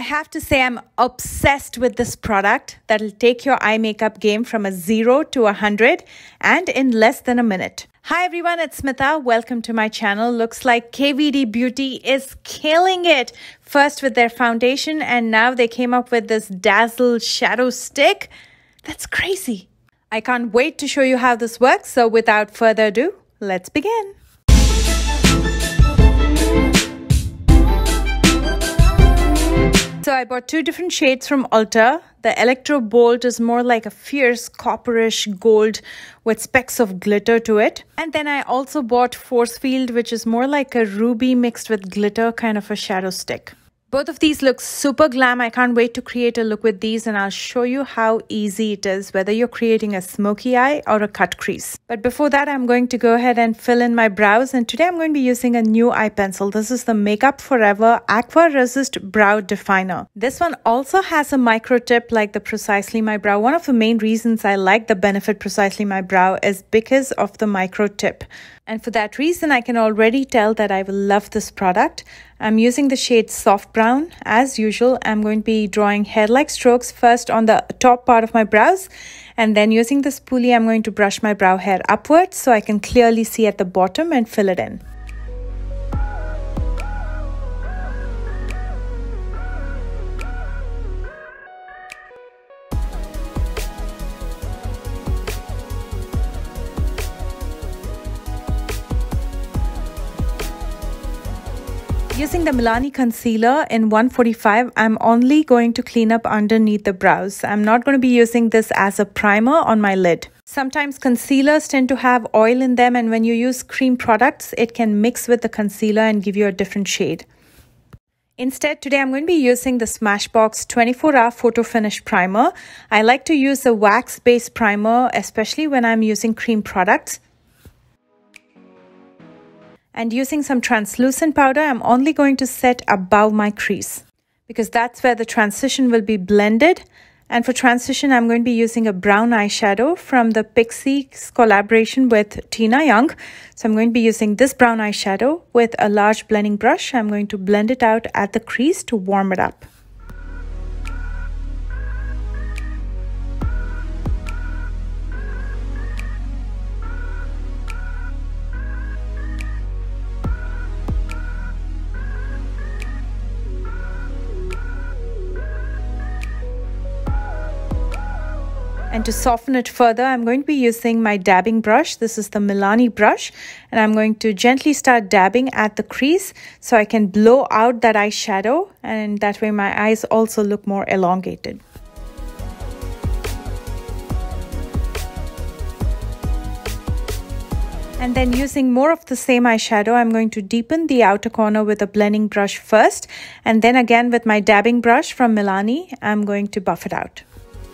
have to say I'm obsessed with this product that'll take your eye makeup game from a 0 to 100 and in less than a minute. Hi everyone, it's Smitha. Welcome to my channel. Looks like KVD Beauty is killing it. First with their foundation and now they came up with this Dazzle Shadow Stick. That's crazy. I can't wait to show you how this works. So without further ado, let's begin. So I bought two different shades from Ulta. The Electro Bold is more like a fierce copperish gold with specks of glitter to it. And then I also bought Force Field, which is more like a ruby mixed with glitter kind of a shadow stick. Both of these look super glam. I can't wait to create a look with these and I'll show you how easy it is, whether you're creating a smoky eye or a cut crease. But before that, I'm going to go ahead and fill in my brows. And today I'm going to be using a new eye pencil. This is the Makeup Forever Aqua Resist Brow Definer. This one also has a micro tip like the Precisely My Brow. One of the main reasons I like the Benefit Precisely My Brow is because of the micro tip. And for that reason, I can already tell that I will love this product. I'm using the shade Soft Brown. As usual, I'm going to be drawing hair-like strokes first on the top part of my brows. And then using the spoolie, I'm going to brush my brow hair upwards so I can clearly see at the bottom and fill it in. Using the Milani concealer in 145, I'm only going to clean up underneath the brows. I'm not going to be using this as a primer on my lid. Sometimes concealers tend to have oil in them, and when you use cream products, it can mix with the concealer and give you a different shade. Instead, today I'm going to be using the Smashbox 24-Hour Photo Finish Primer. I like to use a wax-based primer, especially when I'm using cream products. And using some translucent powder, I'm only going to set above my crease because that's where the transition will be blended. And for transition, I'm going to be using a brown eyeshadow from the Pixie's collaboration with Tina Young. So I'm going to be using this brown eyeshadow with a large blending brush. I'm going to blend it out at the crease to warm it up. And to soften it further, I'm going to be using my dabbing brush. This is the Milani brush. And I'm going to gently start dabbing at the crease so I can blow out that eyeshadow. And that way my eyes also look more elongated. And then using more of the same eyeshadow, I'm going to deepen the outer corner with a blending brush first. And then again with my dabbing brush from Milani, I'm going to buff it out.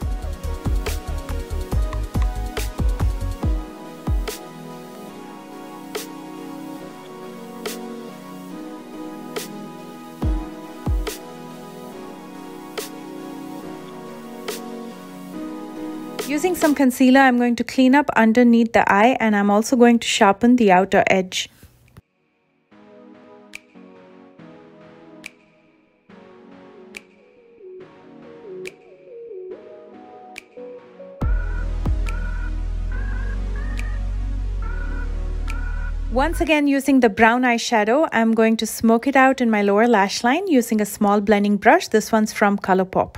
Using some concealer, I'm going to clean up underneath the eye and I'm also going to sharpen the outer edge. Once again, using the brown eyeshadow, I'm going to smoke it out in my lower lash line using a small blending brush. This one's from ColourPop.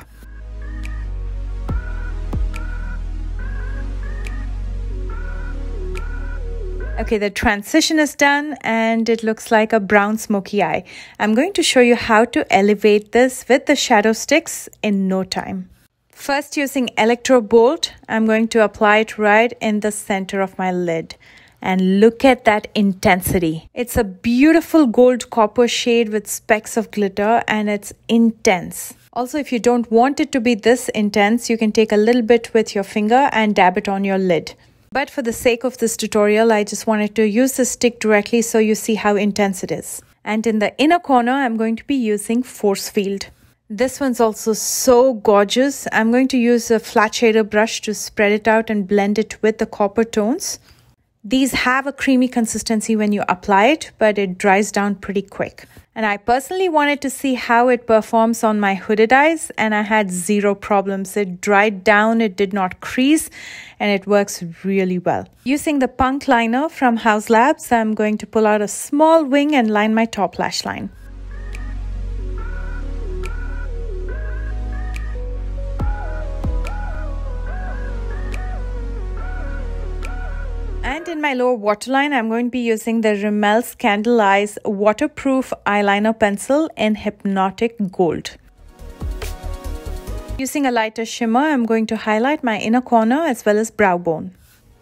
Okay, the transition is done and it looks like a brown smoky eye. I'm going to show you how to elevate this with the shadow sticks in no time. First, using Electro Bold, I'm going to apply it right in the center of my lid. And look at that intensity. It's a beautiful gold copper shade with specks of glitter and it's intense. Also, if you don't want it to be this intense, you can take a little bit with your finger and dab it on your lid. But for the sake of this tutorial, I just wanted to use the stick directly so you see how intense it is. And in the inner corner, I'm going to be using Force Field. This one's also so gorgeous. I'm going to use a flat shader brush to spread it out and blend it with the copper tones. These have a creamy consistency when you apply it, but it dries down pretty quick. And I personally wanted to see how it performs on my hooded eyes, and I had zero problems. It dried down, it did not crease, and it works really well. Using the Punk liner from House Labs, I'm going to pull out a small wing and line my top lash line. And in my lower waterline, I'm going to be using the Rimmel's Candle Eyes Waterproof Eyeliner Pencil in Hypnotic Gold. Using a lighter shimmer, I'm going to highlight my inner corner as well as brow bone.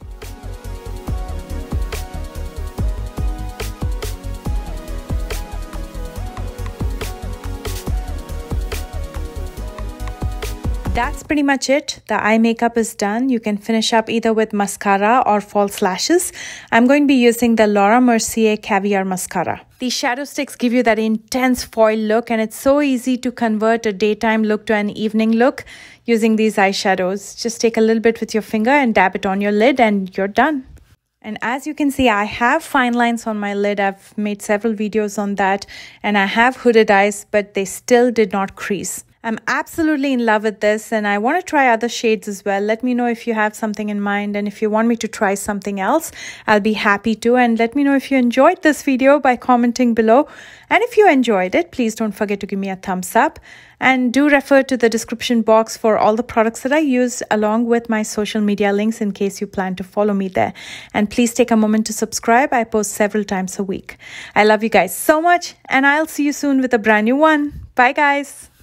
That's pretty much it. The eye makeup is done. You can finish up either with mascara or false lashes. I'm going to be using the Laura Mercier Caviar Mascara. These shadow sticks give you that intense foil look, and it's so easy to convert a daytime look to an evening look using these eyeshadows. Just take a little bit with your finger and dab it on your lid and you're done. And as you can see, I have fine lines on my lid. I've made several videos on that, and I have hooded eyes, but they still did not crease. I'm absolutely in love with this, and I want to try other shades as well. Let me know if you have something in mind, and if you want me to try something else, I'll be happy to. And let me know if you enjoyed this video by commenting below. And if you enjoyed it, please don't forget to give me a thumbs up. And do refer to the description box for all the products that I used, along with my social media links in case you plan to follow me there. And please take a moment to subscribe. I post several times a week. I love you guys so much, and I'll see you soon with a brand new one. Bye guys.